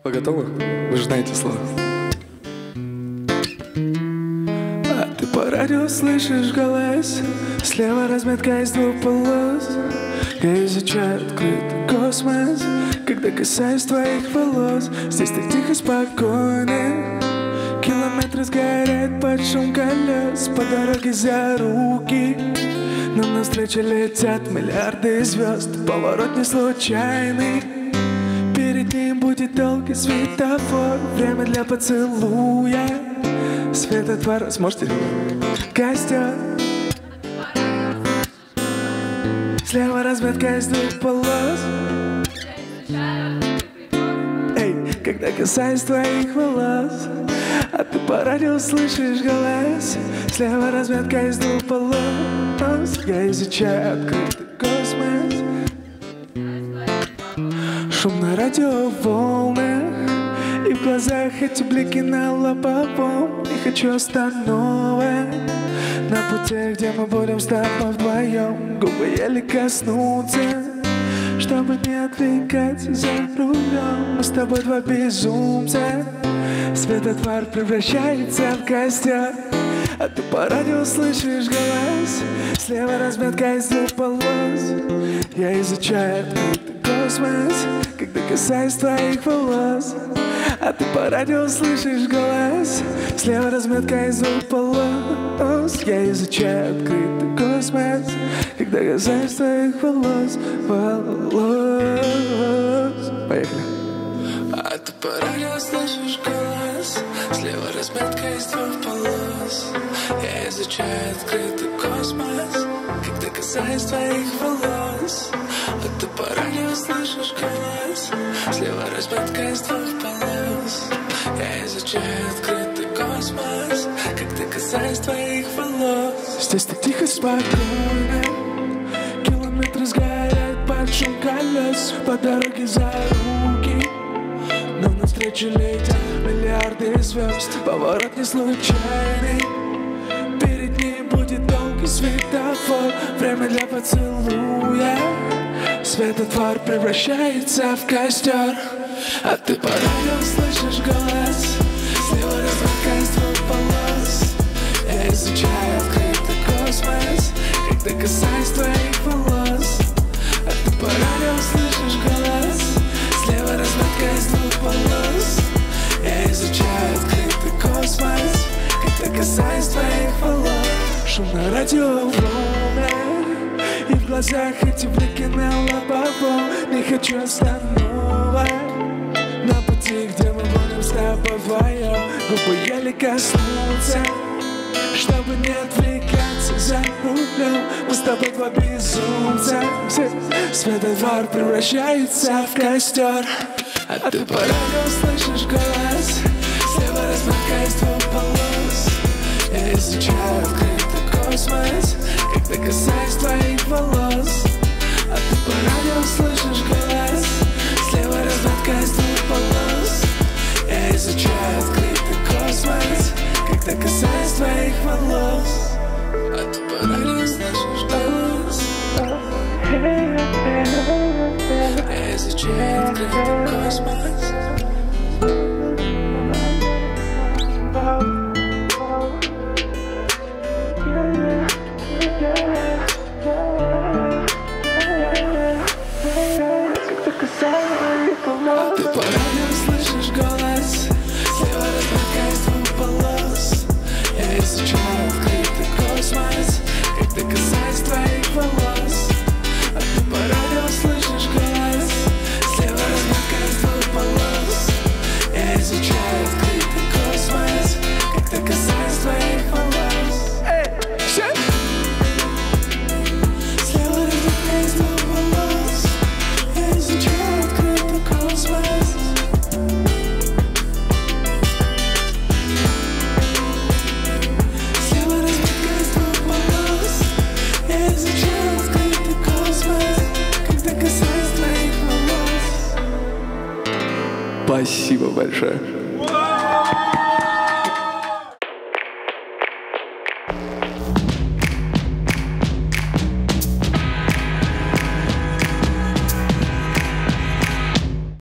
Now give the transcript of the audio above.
Вы готовы? Вы же знаете слова. А ты по радио слышишь голос, слева разметка из двух полос. Я изучаю открытый космос, когда касаюсь твоих волос. Здесь так тихо, спокойно, километры сгорят под шум колес. По дороге за руки нам навстречу летят миллиарды звезд. Поворот не случайный, перед ним будет долгий светофор. Время для поцелуя, светотвор. Сможете? Костер. Слева разметка из двух полос. Эй, когда касаюсь твоих волос, а ты по радио слышишь голос. Слева разметка из двух полос. Я изучаю открытый космос. Шум на радио волны, и в глазах эти блики на лобовом. Не хочу остановок на пути, где мы будем с тобой вдвоем. Губы еле коснутся, чтобы не отвлекаться за рулем. Мы с тобой два безумца, светотвор превращается в костер. А ты по радио слышишь голос, слева разметка из двух полос. Я изучаю открытый космос, когда касаюсь твоих волос. А ты по радио слышишь голос, слева разметка из двух полос. Я изучаю открытый космос, когда касаюсь твоих волос. Поехали. А ты по радио слышишь голос, слева разметка из двух полос. Я изучаю открытый космос, когда касаюсь твоих волос. А ты по радио слышишь голос, слева разметка из двух полос. Я изучаю открытый космос, когда касаюсь твоих волос. Здесь так тихо, спокойно, километры сгорят под шум колес. По дороге за руки нам навстречу летят миллиарды звезд. Поворот не случайный, перед ним будет долгий светофор. Время для поцелуя, светотвор превращается в костер. А ты по радио слышишь голос, слева разметка из двух полос. Я изучаю открытый космос, когда касаюсь твоих волос. А ты по радио слышишь голос, слева разметка из двух полос. Я изучаю открытый космос, когда касаюсь твоих волос. Шум на радио волны, и в глазах эти блики на лобовом. Не хочу остановок на пути, где мы будем с тобой вдвоем. Губы еле коснутся, чтобы не отвлекаться за рулем. Мы с тобой два безумца, светотвор превращается в костер. А ты по радио слышишь голос, слева разметка из двух полос. Я изучаю открытый космос, когда касаюсь твоих волос. А ты по радио слышишь голос, слева разметка из двух полос. Я изучаю открытый космос, когда касаюсь твоих волос. А ты по радио слышишь голос. Я изучаю открытый космос. А ты по радио слышишь голос, слева разметка из двух полос. Я изучаю открытый космос, когда касаюсь твоих волос. А ты по радио слышишь голос, слева разметка из двух полос. Я изучаю открытый космос, когда касаюсь твоих волос. Слева разметка из двух полос. Я изучаю открытый космос. Слева разметка из двух полос. Я изучаю открытый космос, когда касаюсь твоих волос. Спасибо большое.